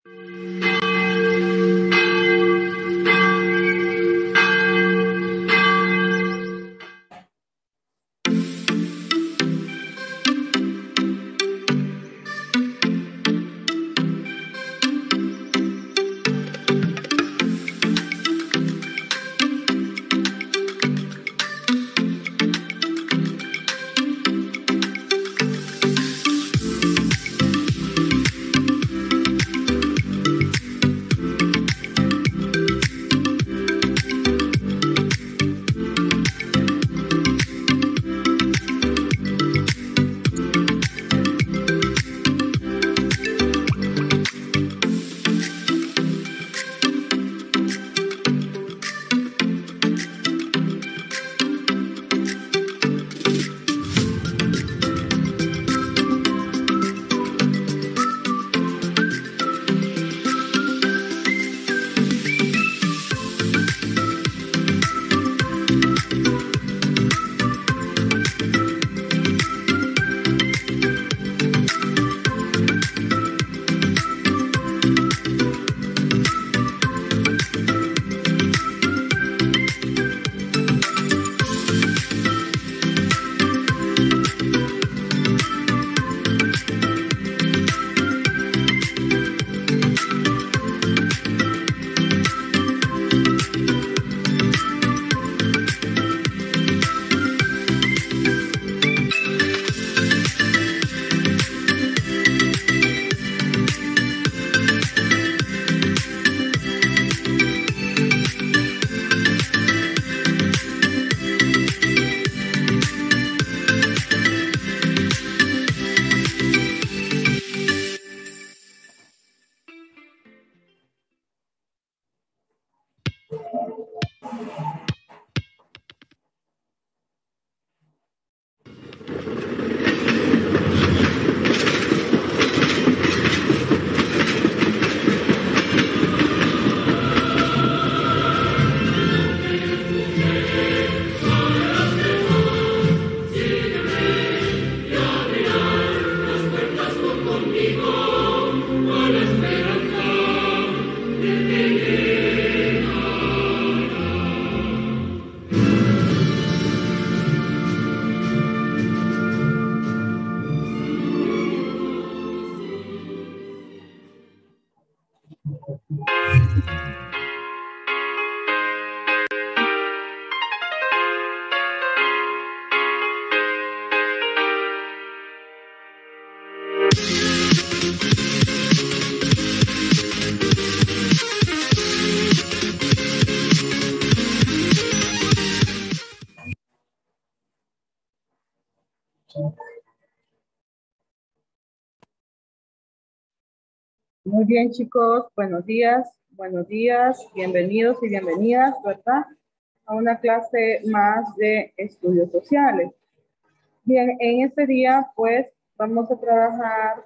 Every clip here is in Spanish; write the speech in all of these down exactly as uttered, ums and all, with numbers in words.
Muy bien, chicos, buenos días, buenos días, bienvenidos y bienvenidas, ¿verdad? A una clase más de estudios sociales. Bien, en este día, pues, vamos a trabajar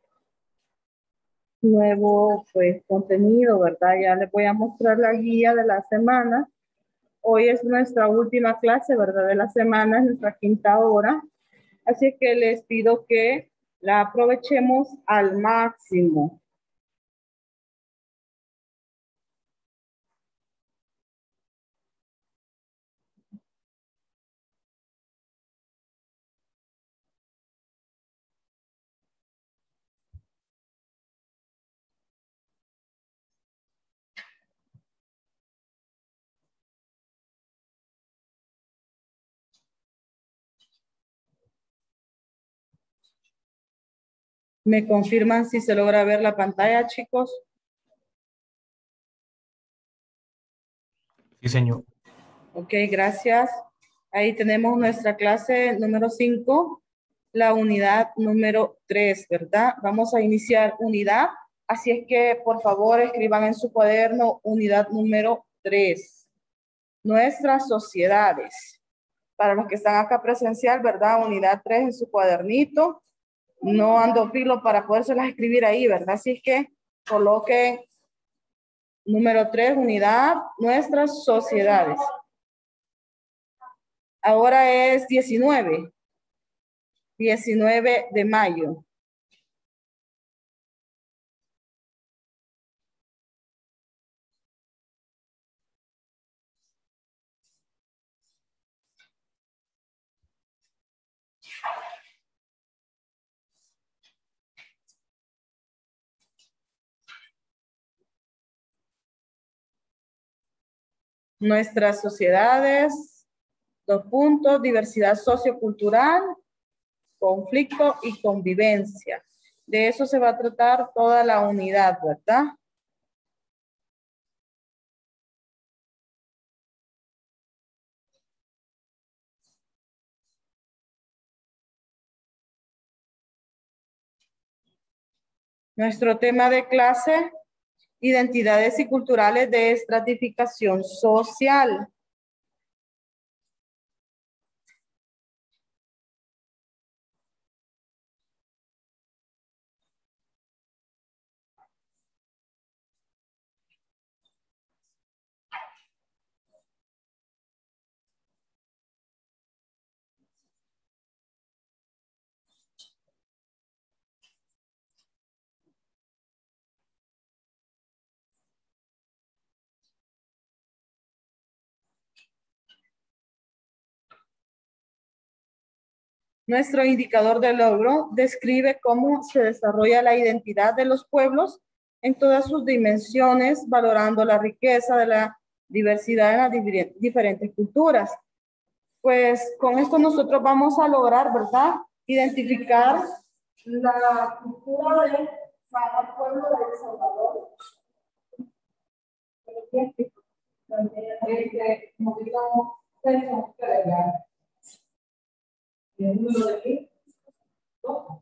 nuevo, pues, contenido, ¿verdad? Ya les voy a mostrar la guía de la semana. Hoy es nuestra última clase, ¿verdad? De la semana, es nuestra quinta hora. Así que les pido que la aprovechemos al máximo. ¿Me confirman si se logra ver la pantalla, chicos? Sí, señor. Ok, gracias. Ahí tenemos nuestra clase número cinco, la unidad número tres, ¿verdad? Vamos a iniciar unidad, así es que por favor escriban en su cuaderno unidad número tres. Nuestras sociedades. Para los que están acá presencial, ¿verdad? Unidad tres en su cuadernito. No ando filo para podérselas escribir ahí, ¿verdad? Así es que coloquen número tres, unidad, nuestras sociedades. Ahora es diecinueve. diecinueve de mayo. Nuestras sociedades, dos puntos, diversidad sociocultural, conflicto y convivencia. De eso se va a tratar toda la unidad, ¿verdad? Nuestro tema de clase, identidades y culturales de estratificación social. Nuestro indicador de logro describe cómo se desarrolla la identidad de los pueblos en todas sus dimensiones, valorando la riqueza de la diversidad en las diferentes culturas. Pues con esto nosotros vamos a lograr, ¿verdad?, identificar la cultura de cada pueblo de El Salvador. El número de aquí, ¿no?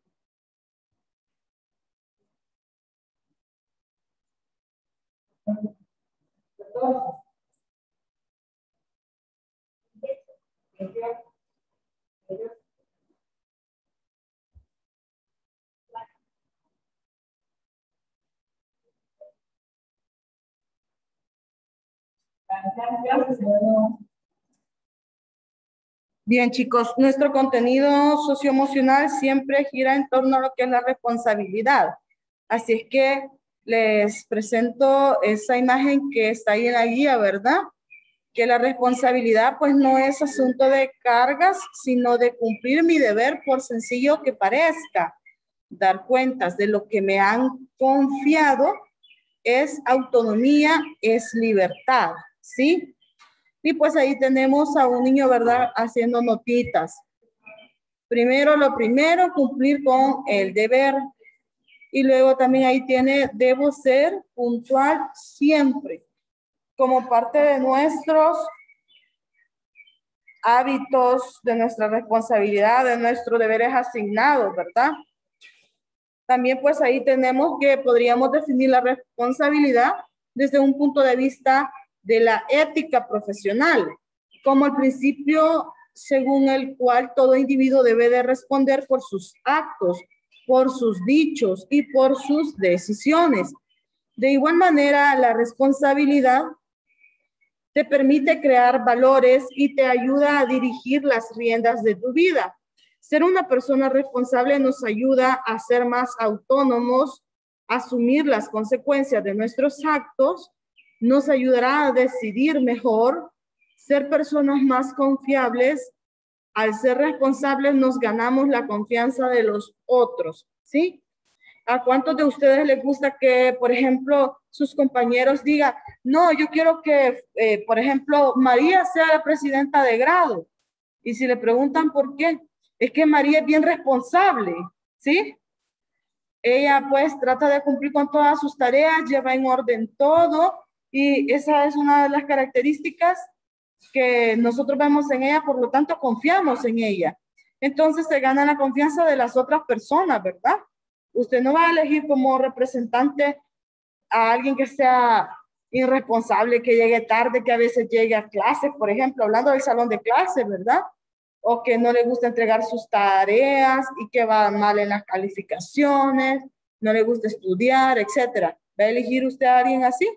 Bien, chicos, nuestro contenido socioemocional siempre gira en torno a lo que es la responsabilidad. Así es que les presento esa imagen que está ahí en la guía, ¿verdad? Que la responsabilidad pues no es asunto de cargas, sino de cumplir mi deber por sencillo que parezca. Dar cuentas de lo que me han confiado es autonomía, es libertad, ¿sí? Y pues ahí tenemos a un niño, ¿verdad?, haciendo notitas. Primero, lo primero, cumplir con el deber. Y luego también ahí tiene, debo ser puntual siempre, como parte de nuestros hábitos, de nuestra responsabilidad, de nuestros deberes asignados, ¿verdad? También pues ahí tenemos que podríamos definir la responsabilidad desde un punto de vista de la ética profesional, como el principio según el cual todo individuo debe de responder por sus actos, por sus dichos y por sus decisiones. De igual manera, la responsabilidad te permite crear valores y te ayuda a dirigir las riendas de tu vida. Ser una persona responsable nos ayuda a ser más autónomos, a asumir las consecuencias de nuestros actos, nos ayudará a decidir mejor, ser personas más confiables. Al ser responsables nos ganamos la confianza de los otros, ¿sí? ¿A cuántos de ustedes les gusta que, por ejemplo, sus compañeros digan, no, yo quiero que, eh, por ejemplo, María sea la presidenta de grado? Y si le preguntan por qué, es que María es bien responsable, ¿sí? Ella pues trata de cumplir con todas sus tareas, lleva en orden todo, y esa es una de las características que nosotros vemos en ella, por lo tanto confiamos en ella. Entonces se gana la confianza de las otras personas, ¿verdad? Usted no va a elegir como representante a alguien que sea irresponsable, que llegue tarde, que a veces llegue a clases, por ejemplo, hablando del salón de clases, ¿verdad? O que no le gusta entregar sus tareas y que va mal en las calificaciones, no le gusta estudiar, etcétera. ¿Va a elegir usted a alguien así?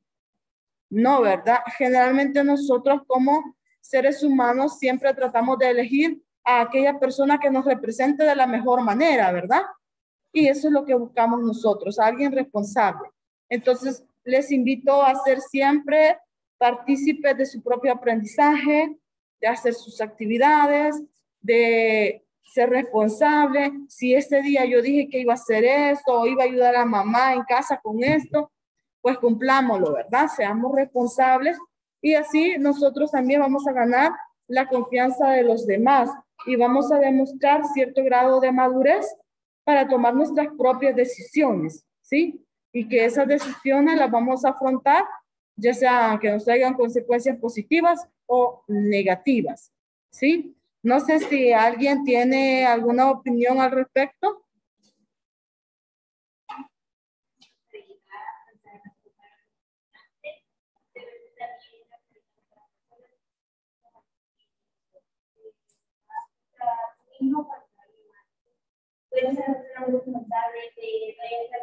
No, ¿verdad? Generalmente nosotros como seres humanos siempre tratamos de elegir a aquella persona que nos represente de la mejor manera, ¿verdad? Y eso es lo que buscamos nosotros, a alguien responsable. Entonces, les invito a ser siempre partícipes de su propio aprendizaje, de hacer sus actividades, de ser responsable. Si este día yo dije que iba a hacer esto o iba a ayudar a mamá en casa con esto, pues cumplámoslo, ¿verdad? Seamos responsables Y así nosotros también vamos a ganar la confianza de los demás y vamos a demostrar cierto grado de madurez para tomar nuestras propias decisiones, ¿sí? Y que esas decisiones las vamos a afrontar, ya sea que nos traigan consecuencias positivas o negativas, ¿sí? No sé si alguien tiene alguna opinión al respecto. Puede ser una responsable de realizar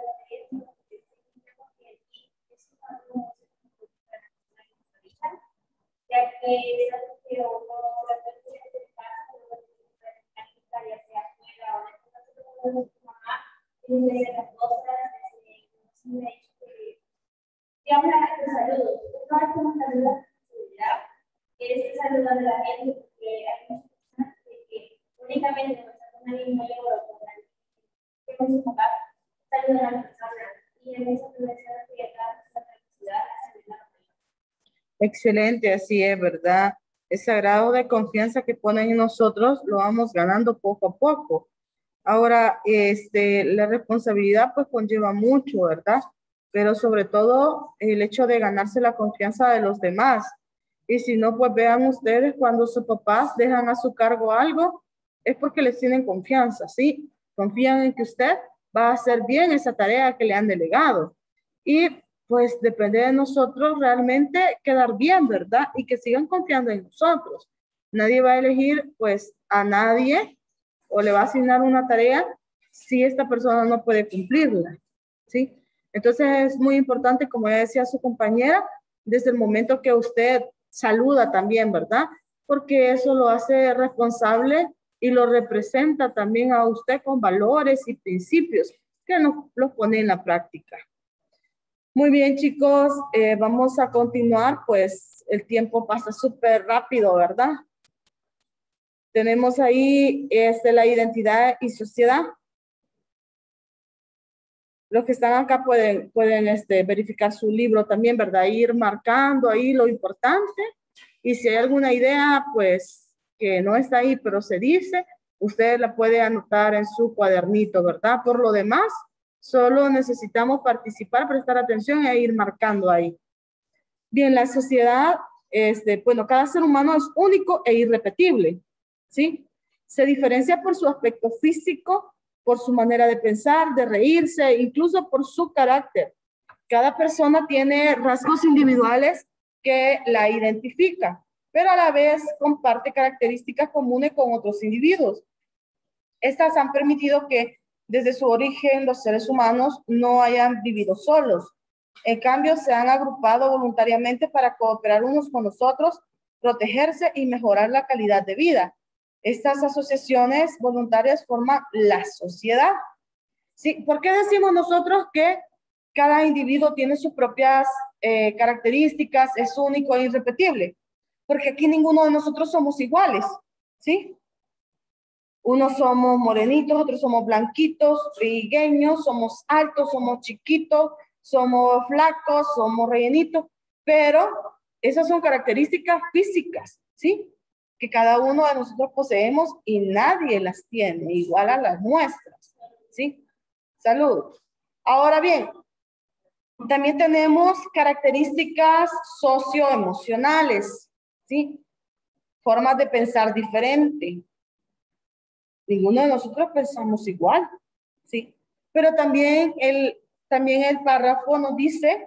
ya que es algo que uno la persona de casa ya sea fuera o de mamá desde las cosas desde un hecho que y habla de salud no es como salud de seguridad es salud de la gente porque hay muchas personas que únicamente no están con alguien mayor o con alguien que con su papá salud a la persona y en esa universidad que cada ciudad Excelente, así es, ¿verdad? Ese grado de confianza que ponen en nosotros lo vamos ganando poco a poco. Ahora, este, la responsabilidad pues conlleva mucho, ¿verdad? Pero sobre todo el hecho de ganarse la confianza de los demás. Y si no, pues vean ustedes cuando sus papás dejan a su cargo algo, es porque les tienen confianza, ¿sí? Confían en que usted va a hacer bien esa tarea que le han delegado. Y pues depende de nosotros realmente quedar bien, ¿verdad? Y que sigan confiando en nosotros. Nadie va a elegir pues a nadie o le va a asignar una tarea si esta persona no puede cumplirla, ¿sí? Entonces es muy importante, como ya decía su compañera, desde el momento que usted saluda también, ¿verdad? Porque eso lo hace responsable y lo representa también a usted con valores y principios que nos los pone en la práctica. Muy bien, chicos, eh, vamos a continuar, pues el tiempo pasa súper rápido, ¿verdad? Tenemos ahí este, la identidad y sociedad. Los que están acá pueden, pueden este, verificar su libro también, ¿verdad? Ir marcando ahí lo importante. Y si hay alguna idea, pues, que no está ahí, pero se dice, usted la puede anotar en su cuadernito, ¿verdad? Por lo demás, solo necesitamos participar, prestar atención e ir marcando ahí. Bien, la sociedad, este, bueno, cada ser humano es único e irrepetible, ¿sí? Se diferencia por su aspecto físico, por su manera de pensar, de reírse, incluso por su carácter. Cada persona tiene rasgos individuales que la identifican, pero a la vez comparte características comunes con otros individuos. Estas han permitido que desde su origen los seres humanos no hayan vivido solos. En cambio, se han agrupado voluntariamente para cooperar unos con los otros, protegerse y mejorar la calidad de vida. Estas asociaciones voluntarias forman la sociedad. ¿Sí? ¿Por qué decimos nosotros que cada individuo tiene sus propias eh, características, es único e irrepetible? Porque aquí ninguno de nosotros somos iguales, ¿sí? Unos somos morenitos, otros somos blanquitos, trigueños, somos altos, somos chiquitos, somos flacos, somos rellenitos, pero esas son características físicas, ¿sí? Que cada uno de nosotros poseemos y nadie las tiene igual a las nuestras, ¿sí? Salud. Ahora bien, también tenemos características socioemocionales, ¿sí? Formas de pensar diferente. Ninguno de nosotros pensamos igual, ¿sí? Pero también el, también el párrafo nos dice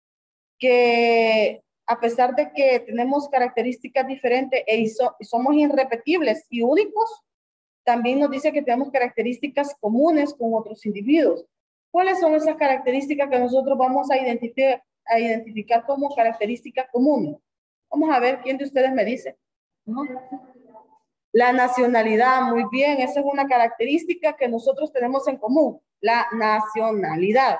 que a pesar de que tenemos características diferentes e so, somos irrepetibles y únicos, también nos dice que tenemos características comunes con otros individuos. ¿Cuáles son esas características que nosotros vamos a identificar, a identificar como características comunes? Vamos a ver quién de ustedes me dice. ¿No? La nacionalidad, muy bien, esa es una característica que nosotros tenemos en común, la nacionalidad.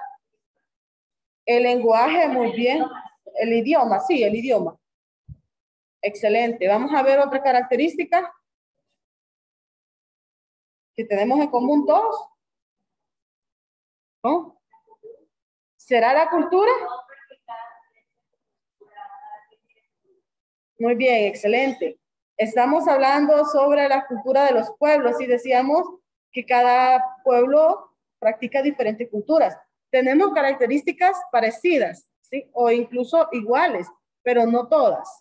El lenguaje, muy bien. El idioma, sí, el idioma. Excelente. Vamos a ver otra característica que tenemos en común todos. ¿No? ¿Será la cultura? Muy bien, excelente. Estamos hablando sobre la cultura de los pueblos y decíamos que cada pueblo practica diferentes culturas. Tenemos características parecidas, ¿sí? O incluso iguales, pero no todas.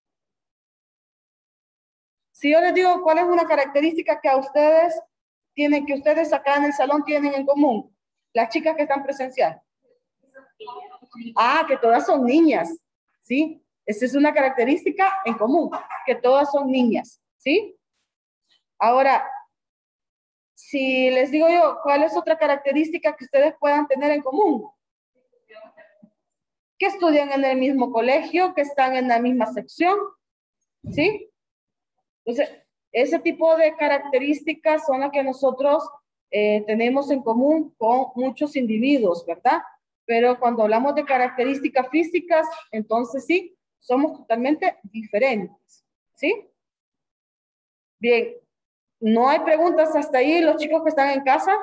Si yo les digo cuál es una característica que a ustedes tienen, que ustedes acá en el salón tienen en común, las chicas que están presenciales. Ah, que todas son niñas, ¿sí? Esa es una característica en común, que todas son niñas, ¿sí? Ahora, si les digo yo, ¿cuál es otra característica que ustedes puedan tener en común? Que estudian en el mismo colegio, que están en la misma sección, ¿sí? Entonces, ese tipo de características son las que nosotros eh, tenemos en común con muchos individuos, ¿verdad? Pero cuando hablamos de características físicas, entonces sí, somos totalmente diferentes, ¿sí? Bien, ¿no hay preguntas hasta ahí, los chicos que están en casa?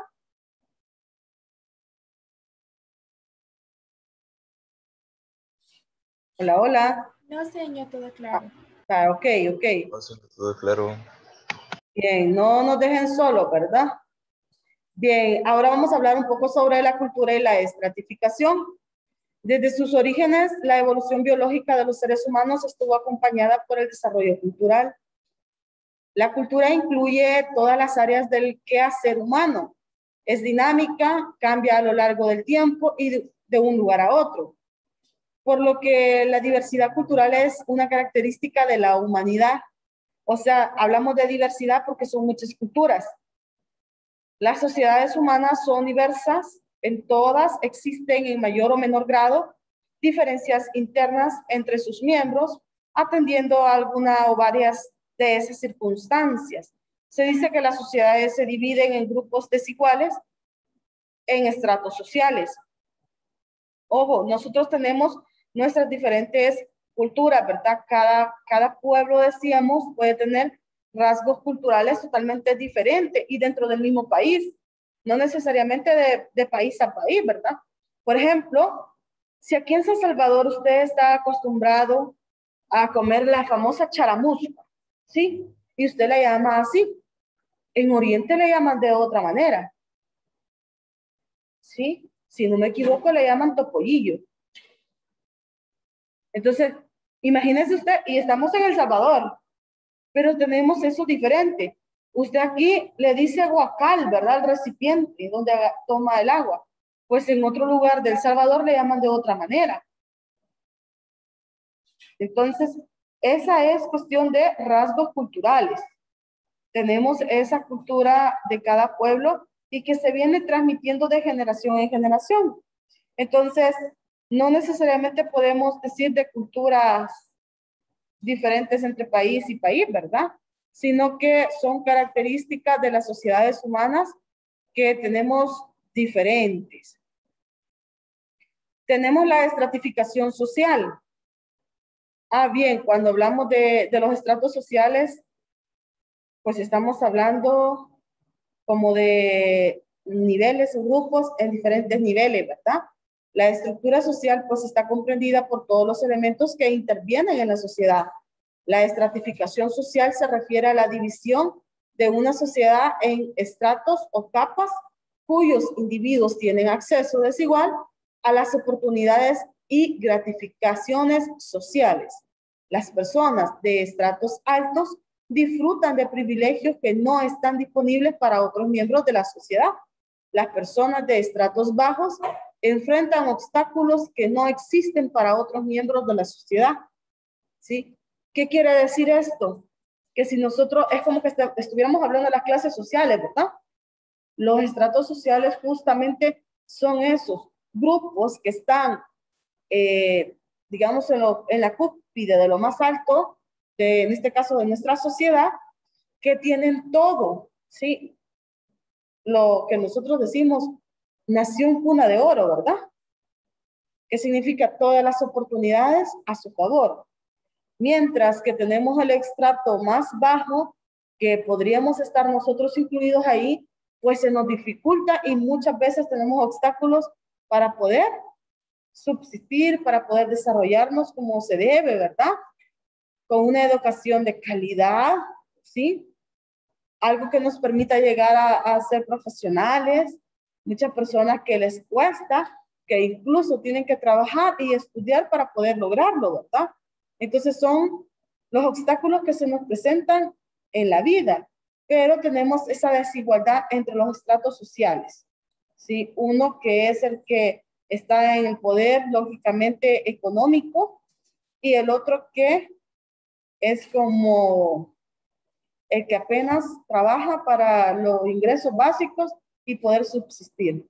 Hola, hola. No, señor, todo claro. Ah, ok, ok. No, señor, todo claro. Bien, no nos dejen solos, ¿verdad? Bien, ahora vamos a hablar un poco sobre la cultura y la estratificación. Desde sus orígenes, la evolución biológica de los seres humanos estuvo acompañada por el desarrollo cultural. La cultura incluye todas las áreas del quehacer humano. Es dinámica, cambia a lo largo del tiempo y de, de un lugar a otro. Por lo que la diversidad cultural es una característica de la humanidad. O sea, hablamos de diversidad porque son muchas culturas. Las sociedades humanas son diversas, en todas existen en mayor o menor grado diferencias internas entre sus miembros, atendiendo a alguna o varias de esas circunstancias. Se dice que las sociedades se dividen en grupos desiguales en estratos sociales. Ojo, nosotros tenemos nuestras diferentes culturas, ¿verdad? Cada, cada pueblo, decíamos, puede tener rasgos culturales totalmente diferentes y dentro del mismo país, no necesariamente de, de país a país, ¿verdad? Por ejemplo, si aquí en San Salvador usted está acostumbrado a comer la famosa charamusca, ¿sí? Y usted la llama así, en Oriente le llaman de otra manera, ¿sí? Si no me equivoco, le llaman topollillo. Entonces, imagínese usted, y estamos en El Salvador, pero tenemos eso diferente. Usted aquí le dice guacal, ¿verdad? El recipiente donde toma el agua. Pues en otro lugar del Salvador le llaman de otra manera. Entonces, esa es cuestión de rasgos culturales. Tenemos esa cultura de cada pueblo y que se viene transmitiendo de generación en generación. Entonces, no necesariamente podemos decir de culturas diferentes entre país y país, ¿verdad? Sino que son características de las sociedades humanas que tenemos diferentes. Tenemos la estratificación social. Ah, bien, cuando hablamos de, de los estratos sociales, pues estamos hablando como de niveles o grupos en diferentes niveles, ¿verdad? La estructura social pues está comprendida por todos los elementos que intervienen en la sociedad. La estratificación social se refiere a la división de una sociedad en estratos o capas cuyos individuos tienen acceso desigual a las oportunidades y gratificaciones sociales. Las personas de estratos altos disfrutan de privilegios que no están disponibles para otros miembros de la sociedad. Las personas de estratos bajos enfrentan obstáculos que no existen para otros miembros de la sociedad. ¿Sí? ¿Qué quiere decir esto? Que si nosotros, es como que est estuviéramos hablando de las clases sociales, ¿verdad? Los estratos sociales justamente son esos grupos que están, eh, digamos, en, lo, en la cúspide de lo más alto, de, en este caso de nuestra sociedad, que tienen todo, ¿sí? Lo que nosotros decimos, nación cuna de oro, ¿verdad? Que significa todas las oportunidades a su favor. Mientras que tenemos el estrato más bajo, que podríamos estar nosotros incluidos ahí, pues se nos dificulta y muchas veces tenemos obstáculos para poder subsistir, para poder desarrollarnos como se debe, ¿verdad? con una educación de calidad, ¿sí? Algo que nos permita llegar a, a ser profesionales. Muchas personas que les cuesta, que incluso tienen que trabajar y estudiar para poder lograrlo, ¿verdad? Entonces son los obstáculos que se nos presentan en la vida, pero tenemos esa desigualdad entre los estratos sociales, ¿sí? Uno que es el que está en el poder, lógicamente, económico, y el otro que es como el que apenas trabaja para los ingresos básicos y poder subsistir.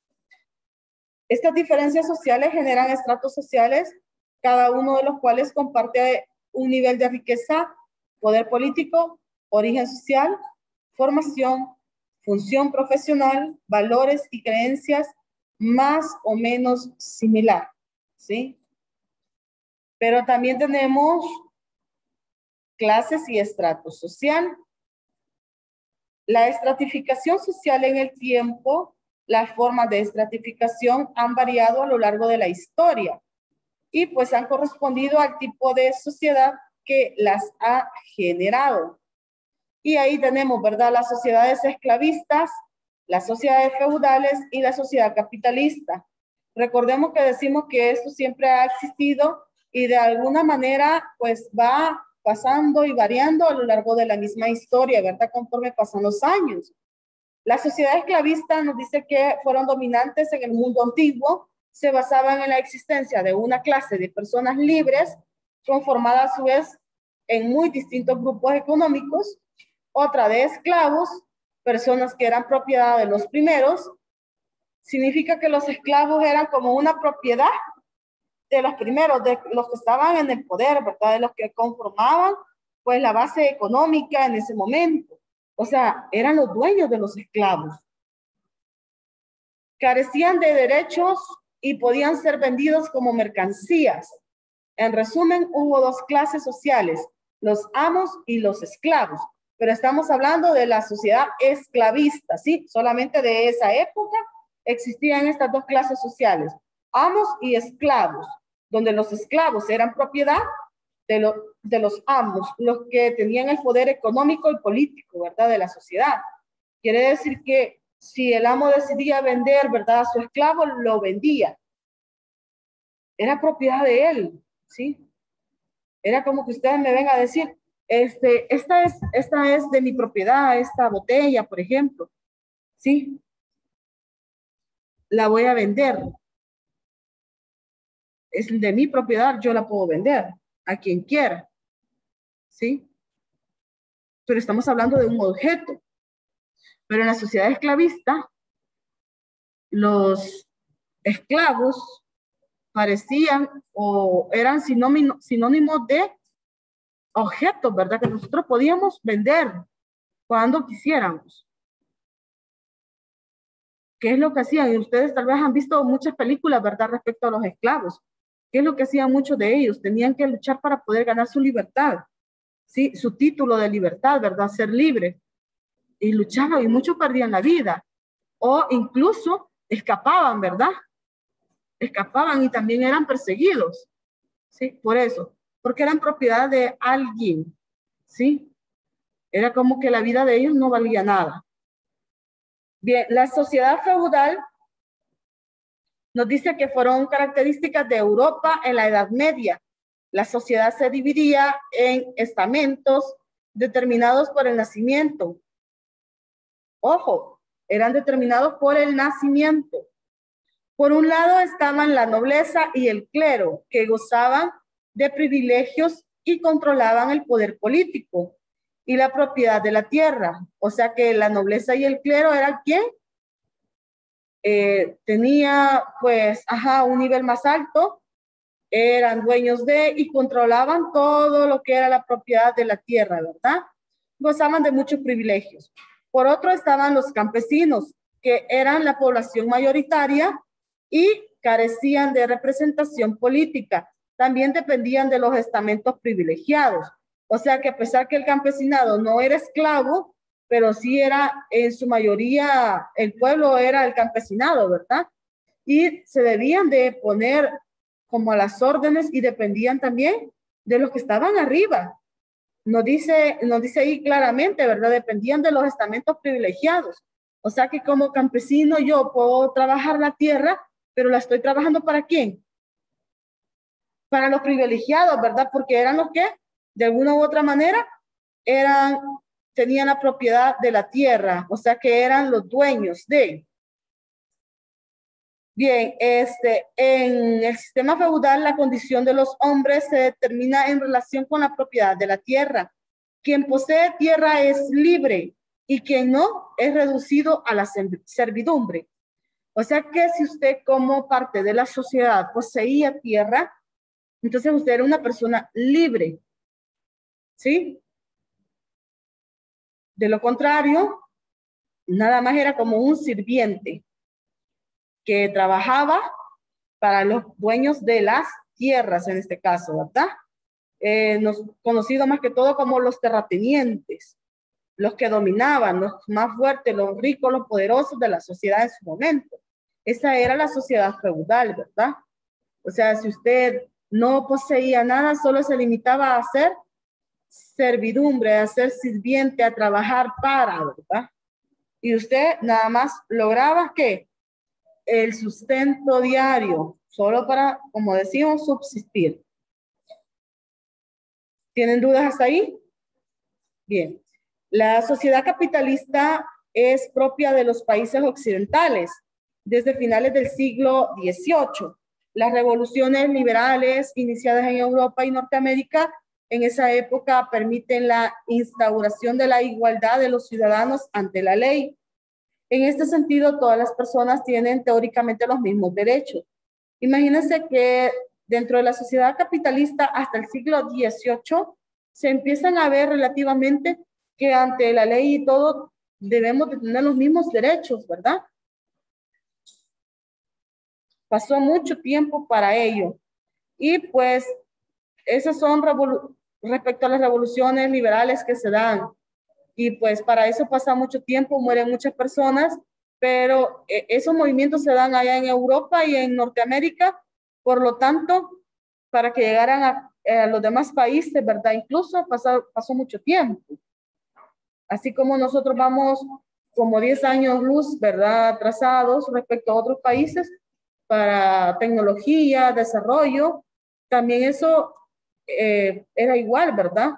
Estas diferencias sociales generan estratos sociales, cada uno de los cuales comparte un nivel de riqueza, poder político, origen social, formación, función profesional, valores y creencias más o menos similar, ¿sí? Pero también tenemos clases y estrato social. La estratificación social en el tiempo, las formas de estratificación han variado a lo largo de la historia y pues han correspondido al tipo de sociedad que las ha generado. Y ahí tenemos, ¿verdad?, las sociedades esclavistas, las sociedades feudales y la sociedad capitalista. Recordemos que decimos que esto siempre ha existido y de alguna manera pues va pasando y variando a lo largo de la misma historia, ¿verdad?, conforme pasan los años. La sociedad esclavista nos dice que fueron dominantes en el mundo antiguo, se basaban en la existencia de una clase de personas libres, conformada a su vez en muy distintos grupos económicos, otra de esclavos, personas que eran propiedad de los primeros. Significa que los esclavos eran como una propiedad de los primeros, de los que estaban en el poder, ¿verdad?, de los que conformaban pues la base económica en ese momento. O sea, eran los dueños de los esclavos. Carecían de derechos y podían ser vendidos como mercancías. En resumen, hubo dos clases sociales, los amos y los esclavos. Pero estamos hablando de la sociedad esclavista, ¿sí? Solamente de esa época existían estas dos clases sociales, amos y esclavos, donde los esclavos eran propiedad de, lo, de los amos, los que tenían el poder económico y político, ¿verdad?, de la sociedad. Quiere decir que si el amo decidía vender, ¿verdad?, a su esclavo, lo vendía. Era propiedad de él, ¿sí? Era como que ustedes me vengan a decir, este, esta es, esta es de mi propiedad, esta botella, por ejemplo, ¿sí? La voy a vender. Es de mi propiedad, yo la puedo vender a quien quiera, ¿sí? Pero estamos hablando de un objeto. Pero en la sociedad esclavista, los esclavos parecían o eran sinónimos, sinónimos de objetos, ¿verdad?, que nosotros podíamos vender cuando quisiéramos. ¿Qué es lo que hacían? Y ustedes tal vez han visto muchas películas, ¿verdad?, respecto a los esclavos. ¿Qué es lo que hacían muchos de ellos? Tenían que luchar para poder ganar su libertad, ¿sí? Su título de libertad, ¿verdad?, ser libre. Y luchaban y muchos perdían la vida. O incluso escapaban, ¿verdad? Escapaban y también eran perseguidos, ¿sí? Por eso, porque eran propiedad de alguien, ¿sí? Era como que la vida de ellos no valía nada. Bien, la sociedad feudal nos dice que fueron características de Europa en la Edad Media. La sociedad se dividía en estamentos determinados por el nacimiento. Ojo, eran determinados por el nacimiento. Por un lado estaban la nobleza y el clero, que gozaban de privilegios y controlaban el poder político y la propiedad de la tierra. O sea que la nobleza y el clero eran ¿quién? Eh, tenía pues, ajá, un nivel más alto, eran dueños de y controlaban todo lo que era la propiedad de la tierra, ¿verdad? Gozaban de muchos privilegios. Por otro estaban los campesinos, que eran la población mayoritaria y carecían de representación política. También dependían de los estamentos privilegiados. O sea que a pesar que el campesinado no era esclavo, pero sí era en su mayoría, el pueblo era el campesinado, ¿verdad? Y se debían de poner como a las órdenes y dependían también de los que estaban arriba. Nos dice, nos dice ahí claramente, ¿verdad? Dependían de los estamentos privilegiados. O sea que como campesino yo puedo trabajar la tierra, pero la estoy trabajando ¿para quién? Para los privilegiados, ¿verdad? Porque eran los que, de alguna u otra manera, eran, tenían la propiedad de la tierra, o sea que eran los dueños de. Bien, este, en el sistema feudal la condición de los hombres se determina en relación con la propiedad de la tierra. Quien posee tierra es libre y quien no es reducido a la servidumbre. O sea que si usted como parte de la sociedad poseía tierra, entonces usted era una persona libre, ¿sí? De lo contrario, nada más era como un sirviente que trabajaba para los dueños de las tierras, en este caso, ¿verdad? Eh, nos, conocido más que todo como los terratenientes, los que dominaban, los más fuertes, los ricos, los poderosos de la sociedad en su momento. Esa era la sociedad feudal, ¿verdad? O sea, si usted no poseía nada, solo se limitaba a hacer servidumbre, a ser sirviente, a trabajar para, ¿verdad? Y usted nada más lograba que el sustento diario, solo para, como decimos, subsistir. ¿Tienen dudas hasta ahí? Bien. La sociedad capitalista es propia de los países occidentales desde finales del siglo dieciocho. Las revoluciones liberales iniciadas en Europa y Norteamérica en esa época permiten la instauración de la igualdad de los ciudadanos ante la ley. En este sentido, todas las personas tienen teóricamente los mismos derechos. Imagínense que dentro de la sociedad capitalista hasta el siglo dieciocho se empiezan a ver relativamente que ante la ley y todo debemos de tener los mismos derechos, ¿verdad? Pasó mucho tiempo para ello. Y pues esas son respecto a las revoluciones liberales que se dan. Y pues para eso pasa mucho tiempo, mueren muchas personas, pero eh, esos movimientos se dan allá en Europa y en Norteamérica, por lo tanto, para que llegaran a, a los demás países, ¿verdad? Incluso pasó, pasó mucho tiempo. Así como nosotros vamos como diez años luz, ¿verdad? Atrasados respecto a otros países para tecnología, desarrollo, también eso eh, era igual, ¿verdad?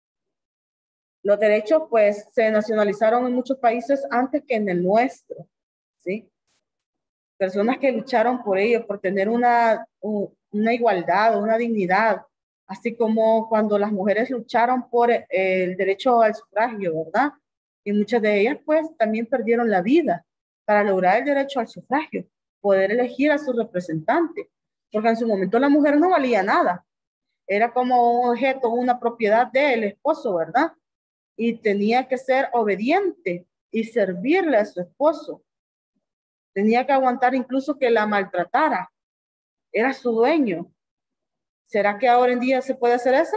Los derechos, pues, se nacionalizaron en muchos países antes que en el nuestro, ¿sí? Personas que lucharon por ello, por tener una, una igualdad, una dignidad, así como cuando las mujeres lucharon por el derecho al sufragio, ¿verdad? Y muchas de ellas, pues, también perdieron la vida para lograr el derecho al sufragio, poder elegir a su representante, porque en su momento la mujer no valía nada, era como un objeto, una propiedad del esposo, ¿verdad? Y tenía que ser obediente y servirle a su esposo. Tenía que aguantar incluso que la maltratara. Era su dueño. ¿Será que ahora en día se puede hacer eso?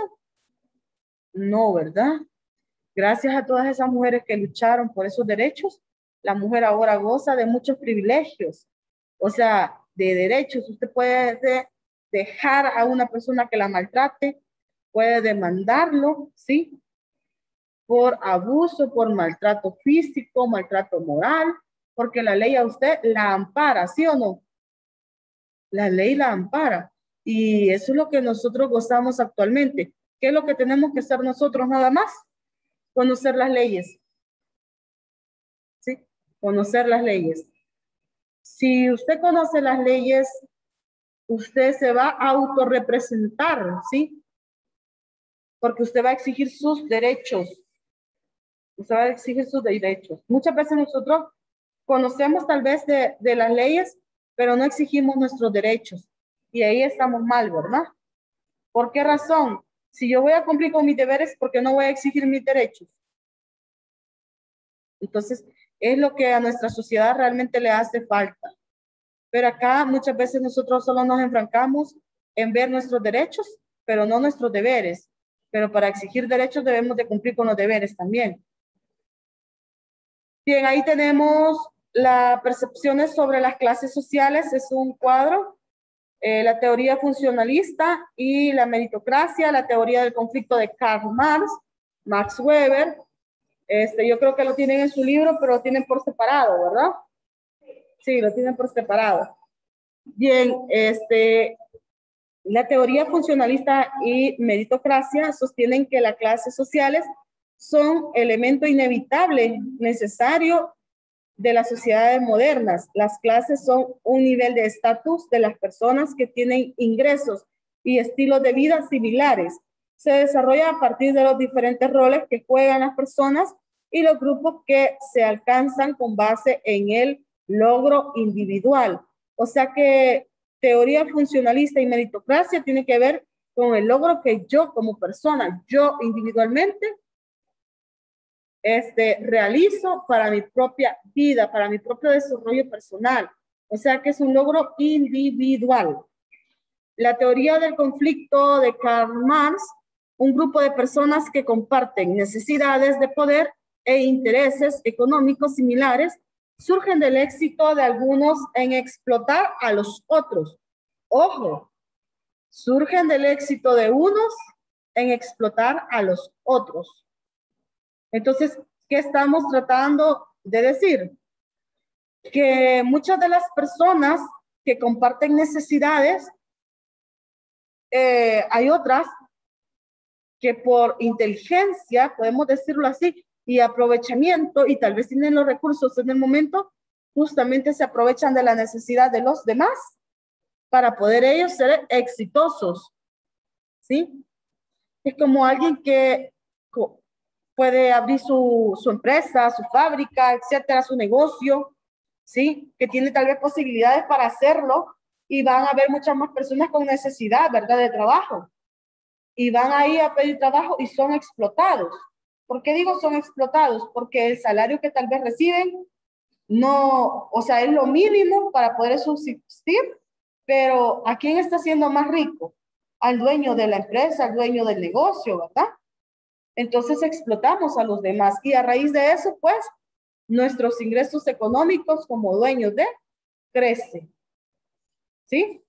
No, ¿verdad? Gracias a todas esas mujeres que lucharon por esos derechos, la mujer ahora goza de muchos privilegios. O sea, de derechos. Usted puede dejar a una persona que la maltrate, puede demandarlo, ¿sí? Por abuso, por maltrato físico, maltrato moral, porque la ley a usted la ampara, ¿sí o no? La ley la ampara. Y eso es lo que nosotros gozamos actualmente. ¿Qué es lo que tenemos que hacer nosotros nada más? Conocer las leyes. ¿Sí? Conocer las leyes. Si usted conoce las leyes, usted se va a autorrepresentar, ¿sí? Porque usted va a exigir sus derechos. Usted va a exigir sus derechos. Muchas veces nosotros conocemos tal vez de, de las leyes, pero no exigimos nuestros derechos. Y ahí estamos mal, ¿verdad? ¿Por qué razón? Si yo voy a cumplir con mis deberes, ¿por qué no voy a exigir mis derechos? Entonces, es lo que a nuestra sociedad realmente le hace falta. Pero acá muchas veces nosotros solo nos enfrancamos en ver nuestros derechos, pero no nuestros deberes. Pero para exigir derechos debemos de cumplir con los deberes también. Bien, ahí tenemos las percepciones sobre las clases sociales. Es un cuadro eh, la teoría funcionalista y la meritocracia, la teoría del conflicto de Karl Marx, Max Weber. Este, yo creo que lo tienen en su libro, pero lo tienen por separado, ¿verdad? Sí, lo tienen por separado. Bien, este, la teoría funcionalista y meritocracia sostienen que las clases sociales son elemento inevitable, necesario de las sociedades modernas. Las clases son un nivel de estatus de las personas que tienen ingresos y estilos de vida similares. Se desarrolla a partir de los diferentes roles que juegan las personas y los grupos que se alcanzan con base en el logro individual. O sea que teoría funcionalista y meritocracia tiene que ver con el logro que yo como persona, yo individualmente, Este, realizo para mi propia vida, para mi propio desarrollo personal. O sea que es un logro individual. La teoría del conflicto de Karl Marx, un grupo de personas que comparten necesidades de poder e intereses económicos similares, surgen del éxito de algunos en explotar a los otros. Ojo, surgen del éxito de unos en explotar a los otros. Entonces, ¿qué estamos tratando de decir? Que muchas de las personas que comparten necesidades, eh, hay otras que por inteligencia, podemos decirlo así, y aprovechamiento, y tal vez tienen los recursos en el momento, justamente se aprovechan de la necesidad de los demás para poder ellos ser exitosos, ¿sí? Es como alguien que puede abrir su, su empresa, su fábrica, etcétera, su negocio, ¿sí? Que tiene tal vez posibilidades para hacerlo y van a haber muchas más personas con necesidad, ¿verdad?, de trabajo. Y van ahí a pedir trabajo y son explotados. ¿Por qué digo son explotados? Porque el salario que tal vez reciben no, o sea, es lo mínimo para poder subsistir, pero ¿a quién está siendo más rico? Al dueño de la empresa, al dueño del negocio, ¿verdad? Entonces explotamos a los demás y a raíz de eso, pues, nuestros ingresos económicos como dueños de crecen. ¿Sí?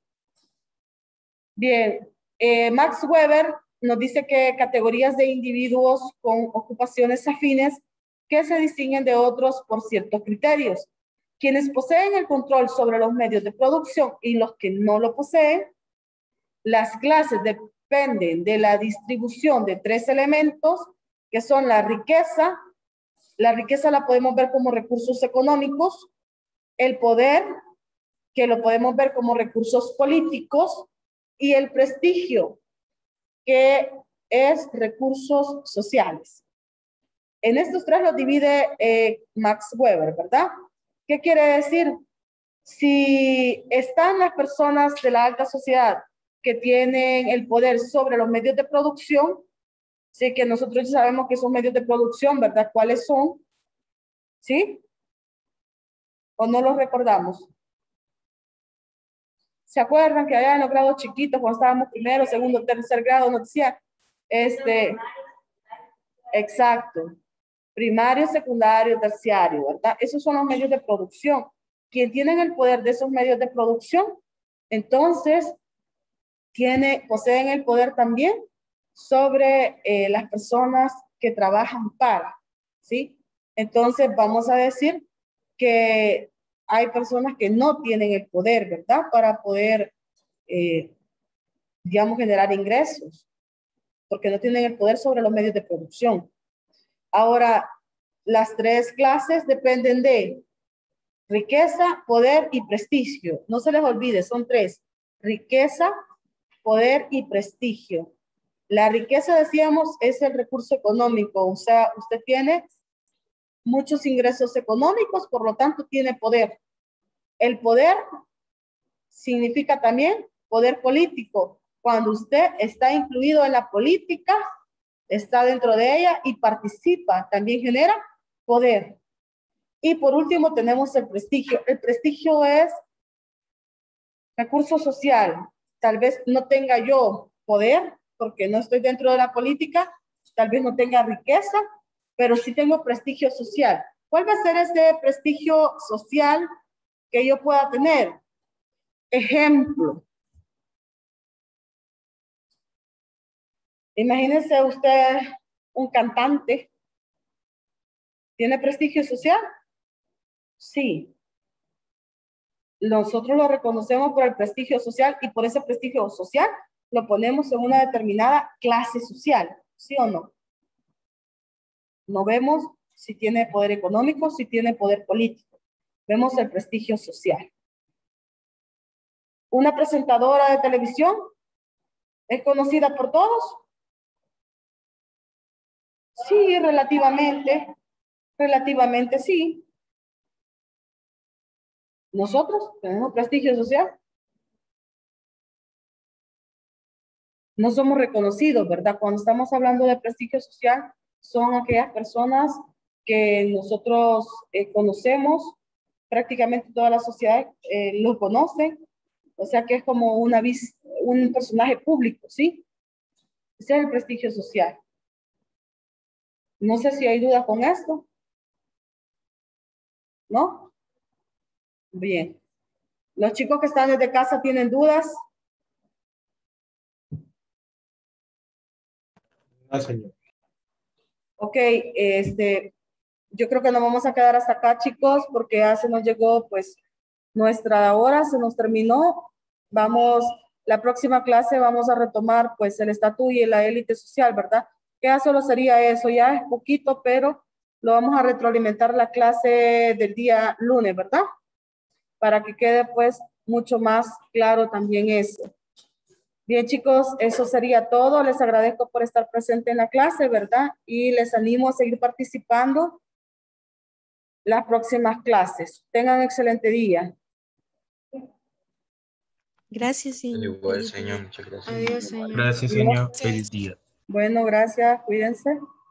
Bien, eh, Max Weber nos dice que categorías de individuos con ocupaciones afines que se distinguen de otros por ciertos criterios. Quienes poseen el control sobre los medios de producción y los que no lo poseen, las clases dependen de la distribución de tres elementos que son la riqueza. La riqueza la podemos ver como recursos económicos, el poder, que lo podemos ver como recursos políticos, y el prestigio, que es recursos sociales. En estos tres los divide eh, Max Weber, ¿verdad? ¿Qué quiere decir? Si están las personas de la alta sociedad que tienen el poder sobre los medios de producción, sí, que nosotros ya sabemos que esos medios de producción, ¿verdad? ¿Cuáles son? ¿Sí? ¿O no los recordamos? ¿Se acuerdan que allá en los grados chiquitos, cuando estábamos primero, segundo, tercer grado, nos decía, este, exacto, primario, secundario, terciario, ¿verdad? Esos son los medios de producción. Quien tiene el poder de esos medios de producción, entonces, tiene, poseen el poder también sobre eh, las personas que trabajan para, ¿sí? Entonces, vamos a decir que hay personas que no tienen el poder, ¿verdad? Para poder, eh, digamos, generar ingresos, porque no tienen el poder sobre los medios de producción. Ahora, las tres clases dependen de riqueza, poder y prestigio. No se les olvide, son tres. Riqueza, poder y prestigio. La riqueza, decíamos, es el recurso económico, o sea, usted tiene muchos ingresos económicos, por lo tanto tiene poder. El poder significa también poder político. Cuando usted está incluido en la política, está dentro de ella y participa, también genera poder. Y por último tenemos el prestigio. El prestigio es recurso social. Tal vez no tenga yo poder porque no estoy dentro de la política, tal vez no tenga riqueza, pero sí tengo prestigio social. ¿Cuál va a ser ese prestigio social que yo pueda tener? Ejemplo, Imagínese usted un cantante. ¿Tiene prestigio social? Sí. Nosotros lo reconocemos por el prestigio social y por ese prestigio social lo ponemos en una determinada clase social, ¿sí o no? No vemos si tiene poder económico, si tiene poder político. Vemos el prestigio social. Una presentadora de televisión es conocida por todos. Sí, relativamente, relativamente sí. Nosotros tenemos prestigio social. No somos reconocidos, ¿verdad? Cuando estamos hablando de prestigio social, son aquellas personas que nosotros eh, conocemos, prácticamente toda la sociedad eh, lo conoce, o sea que es como una vis un personaje público, ¿sí? Ese es el prestigio social. No sé si hay duda con esto. ¿No? Bien. Los chicos que están desde casa tienen dudas. No, señor. Ok, este, yo creo que nos vamos a quedar hasta acá, chicos, porque ya se nos llegó, pues, nuestra hora, se nos terminó. Vamos, la próxima clase vamos a retomar, pues, el estatus y la élite social, ¿verdad? Que ya solo sería eso, ya es poquito, pero lo vamos a retroalimentar la clase del día lunes, ¿verdad? Para que quede, pues, mucho más claro también eso. Bien, chicos, eso sería todo. Les agradezco por estar presente en la clase, ¿verdad? Y les animo a seguir participando las próximas clases. Tengan un excelente día. Gracias, señor. Igual, señor, muchas gracias. Adiós, señor. Gracias, Bien. señor. Feliz día. Bueno, gracias. Cuídense.